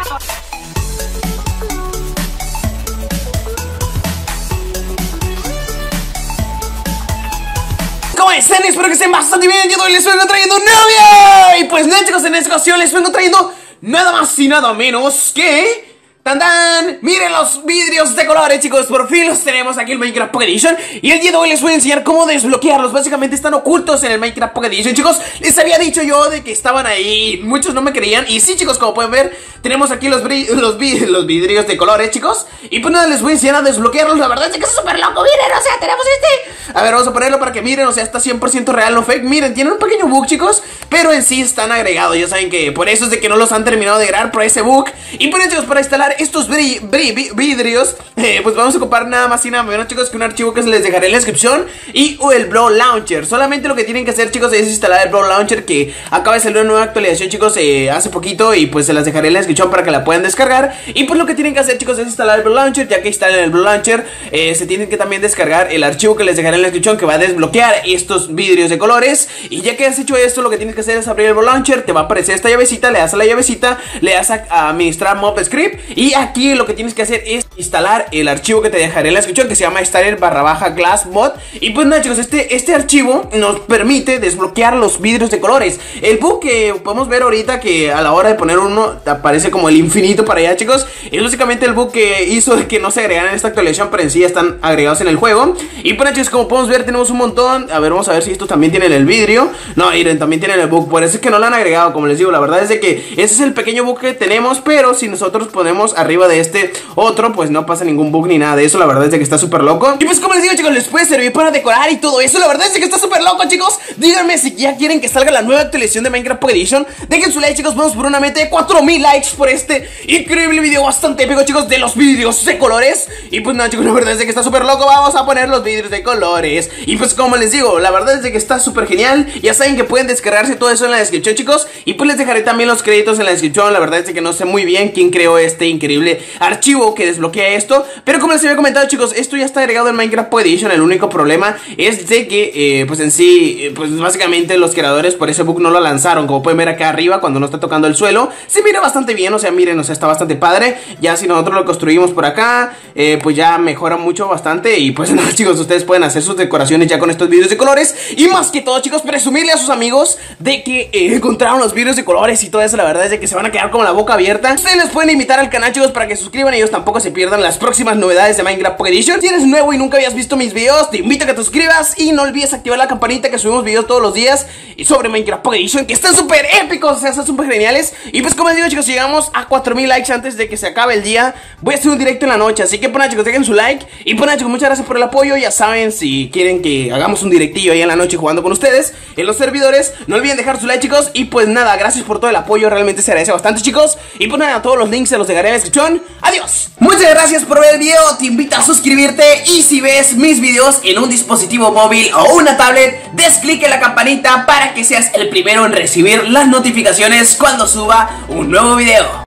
¿Cómo están? Espero que estén bastante bien. Yo hoy les vengo trayendo un nuevo video. Y pues nada, chicos, en esta ocasión les vengo trayendo nada más y nada menos que... ¡Tan! Miren los vidrios de colores, chicos. Por fin los tenemos aquí en Minecraft Pocket Edition. Y el día de hoy les voy a enseñar cómo desbloquearlos. Básicamente están ocultos en el Minecraft Pocket Edition, chicos. Les había dicho yo de que estaban ahí. Muchos no me creían. Y sí, chicos, como pueden ver, tenemos aquí los vidrios de colores, chicos. Y pues nada, les voy a enseñar a desbloquearlos. La verdad es que es súper loco. Miren, o sea, tenemos este. A ver, vamos a ponerlo para que miren. O sea, está 100% real, no fake. Miren, tienen un pequeño bug, chicos, pero en sí están agregados. Ya saben que por eso es de que no los han terminado de agregar por ese bug. Y pues chicos, para instalar estos vidrios, pues vamos a ocupar nada más y nada menos, chicos, que un archivo que se les dejaré en la descripción y el Blow Launcher. Solamente lo que tienen que hacer, chicos, es instalar el Blow Launcher, que acaba de salir una nueva actualización, chicos, hace poquito, y pues se las dejaré en la descripción para que la puedan descargar. Y pues lo que tienen que hacer, chicos, es instalar el Blow Launcher. Ya que instalen el Blow Launcher, se tienen que también descargar el archivo que les dejaré en la descripción, que va a desbloquear estos vidrios de colores. Y ya que has hecho esto, lo que tienes que hacer es abrir el Blow Launcher. Te va a aparecer esta llavecita, le das a la llavecita, le das a administrar mob script, y aquí lo que tienes que hacer es instalar el archivo que te dejaré en la descripción, que se llama starter_glassmod. Y pues nada, chicos, este archivo nos permite desbloquear los vidrios de colores. El bug que podemos ver ahorita, que a la hora de poner uno te aparece como el infinito para allá, chicos, es básicamente el bug que hizo de que no se agregaran en esta actualización, pero en sí ya están agregados en el juego. Y pues chicos, como podemos ver, tenemos un montón. A ver, vamos a ver si estos también tienen el vidrio. No, miren, también tienen el bug. Por eso es que no lo han agregado, como les digo. La verdad es de que ese es el pequeño bug que tenemos, pero si nosotros ponemos arriba de este otro, pues no pasa ningún bug ni nada de eso. La verdad es de que está súper loco. Y pues como les digo, chicos, les puede servir para decorar y todo eso. La verdad es de que está súper loco, chicos. Díganme si ya quieren que salga la nueva actualización de Minecraft Pocket Edition. Dejen su like, chicos. Vamos por una meta de 4000 likes por este increíble video bastante épico, chicos, de los vidrios de colores. Y pues nada, chicos, la verdad es de que está súper loco. Vamos a poner los vidrios de colores. Y pues como les digo, la verdad es de que está súper genial. Ya saben que pueden descargarse todo eso en la descripción, chicos. Y pues les dejaré también los créditos en la descripción. La verdad es de que no sé muy bien quién creó este increíble archivo que desbloquea esto, pero como les había comentado, chicos, esto ya está agregado en Minecraft Pocket Edition. El único problema es de que, pues en sí, pues básicamente los creadores por ese bug no lo lanzaron. Como pueden ver acá arriba, cuando no está tocando el suelo, se mira bastante bien, o sea, miren, o sea, está bastante padre. Ya si nosotros lo construimos por acá, pues ya mejora mucho, bastante. Y pues nada, chicos, ustedes pueden hacer sus decoraciones ya con estos vidrios de colores. Y más que todo, chicos, presumirle a sus amigos de que encontraron los vidrios de colores y todo eso. La verdad es de que se van a quedar como la boca abierta. Ustedes les pueden invitar al canal, chicos, para que se suscriban, y ellos tampoco se pierdan las próximas novedades de Minecraft Pocket Edition. Si eres nuevo y nunca habías visto mis videos, te invito a que te suscribas y no olvides activar la campanita, que subimos videos todos los días y sobre Minecraft Pocket Edition, que están súper épicos, o sea, están súper geniales. Y pues como les digo, chicos, si llegamos a 4000 likes antes de que se acabe el día, voy a hacer un directo en la noche. Así que pues nada, chicos, dejen su like. Y pues nada, chicos, muchas gracias por el apoyo. Ya saben, si quieren que hagamos un directillo ahí en la noche jugando con ustedes en los servidores, no olviden dejar su like, chicos. Y pues nada, gracias por todo el apoyo, realmente se agradece bastante, chicos. Y pues nada, todos los links se los dejaré en la descripción. Adiós. Muchas gracias por ver el video, te invito a suscribirte, y si ves mis videos en un dispositivo móvil o una tablet, des clic en la campanita para que seas el primero en recibir las notificaciones cuando suba un nuevo video.